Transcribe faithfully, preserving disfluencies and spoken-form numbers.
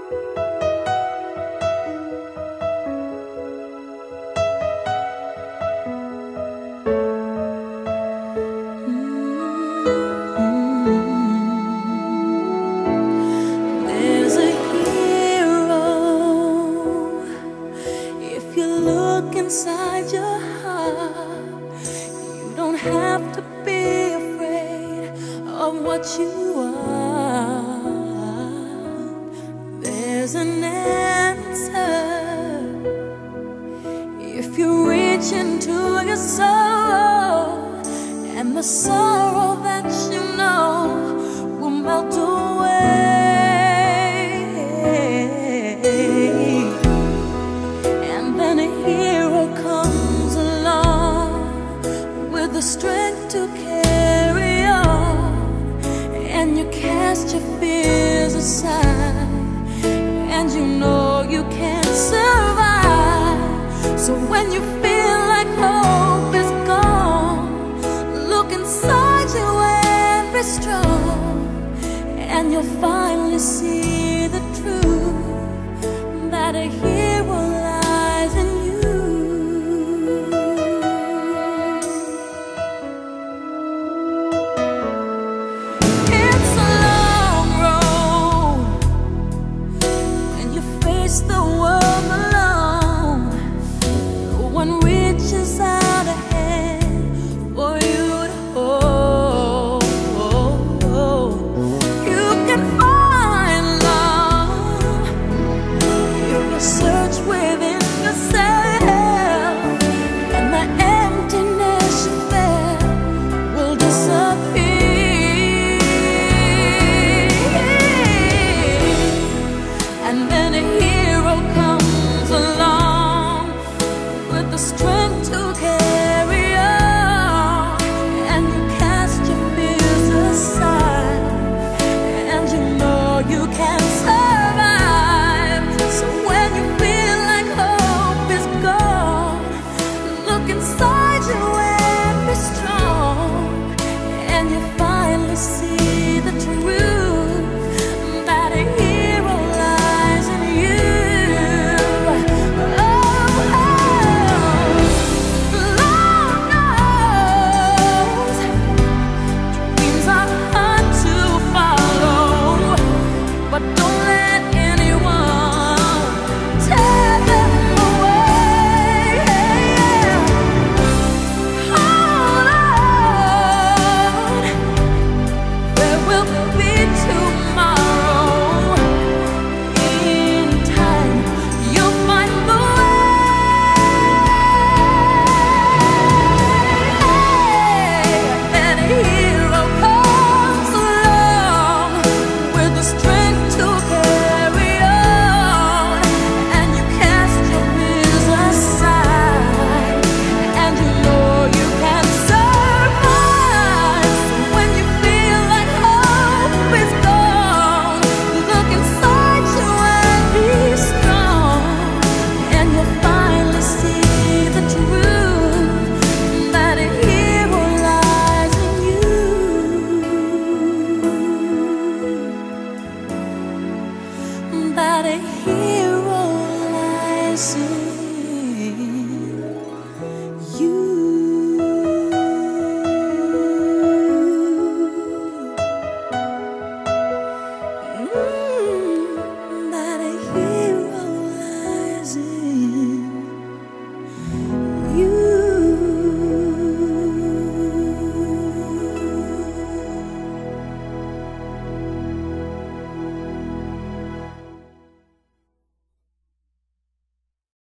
There's a hero if you look inside your heart. You don't have to be afraid of what you are. There's an answer if you reach into your soul, and the sorrow that you know will melt away. And then a hero comes along with the strength to carry on, and you cast your fears aside, and you know you can survive. So when you feel like hope is gone, look inside you and be strong, and you'll finally see the truth that a hero lies in you. It's a long road when you face the world alone. No one reaches out a hand for you to hold. You can find love if you search within yourself, and the emptiness you felt will disappear. And then a hero comes along with the strength to carry on, and you cast your fears aside, and you know you can survive. So when you feel like hope is gone, look inside you and be strong, and you